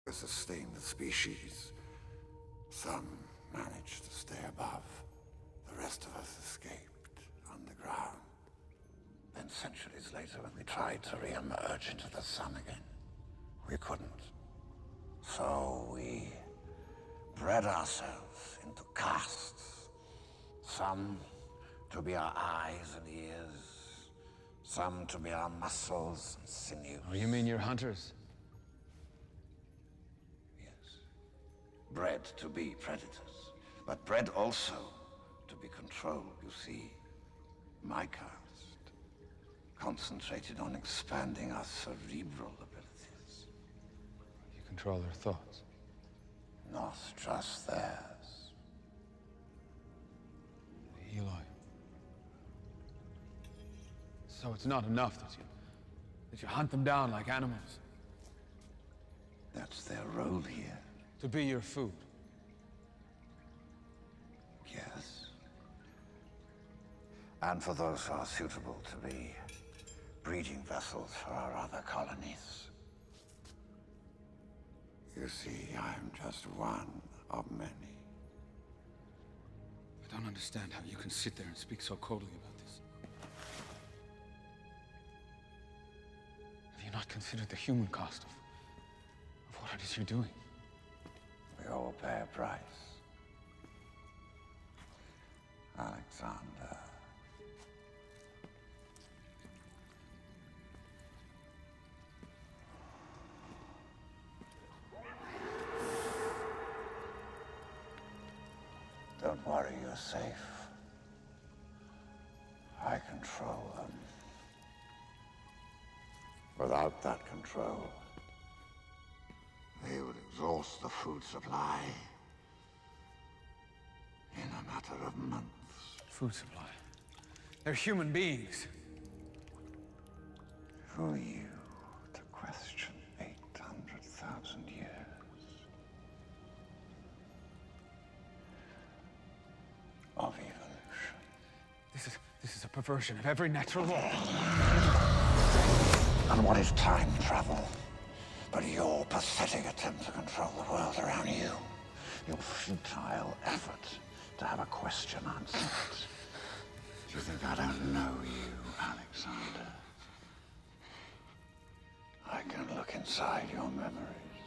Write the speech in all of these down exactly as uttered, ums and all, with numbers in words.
sustain the species. Some managed to stay above. The rest of us escaped underground. Then centuries later, when we tried to re-emerge into the sun again, we couldn't. So we bred ourselves into castes. Some to be our eyes and ears, some to be our muscles and sinews. Oh, you mean you're hunters? Yes. Bred to be predators, but bred also to be controlled, you see. My caste concentrated on expanding our cerebral abilities. You control their thoughts? Not just theirs. Eloy. So it's not enough that you... that you hunt them down like animals? That's their role here. To be your food? Yes. And for those who are suitable to be breeding vessels for our other colonies. You see, I'm just one of many. I don't understand how you can sit there and speak so coldly about this. Have you not considered the human cost of, of what it is you're doing? We all pay a price. Alexander. Don't worry, you're safe. I control them. Without that control, they would exhaust the food supply in a matter of months. Food supply? They're human beings. Who are you to question eight hundred thousand years? Of evolution. This is, this is a perversion of every natural law. And what is time travel but your pathetic attempt to control the world around you? Your futile effort to have a question answered. Do you think I don't know you, Alexander? I can look inside your memories,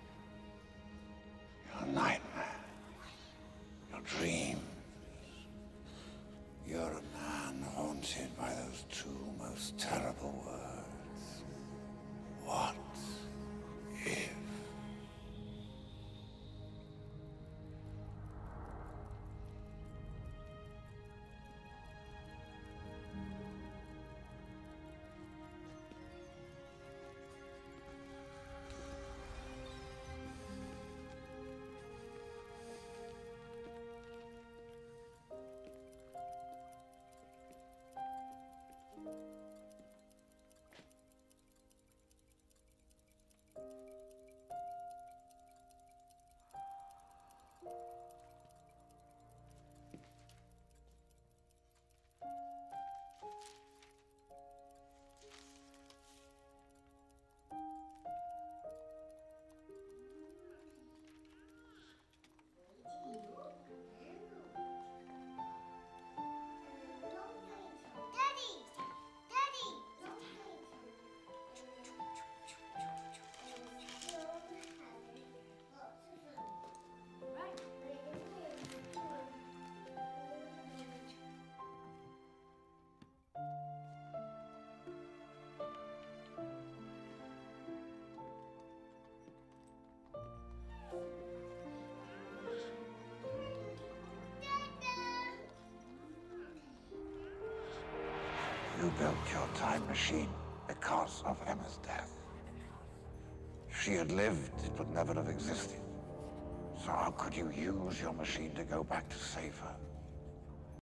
your nightmares, your dreams. You're a man haunted by those two most terrible words. What if? You built your time machine because of Emma's death. If she had lived, it would never have existed. So how could you use your machine to go back to save her?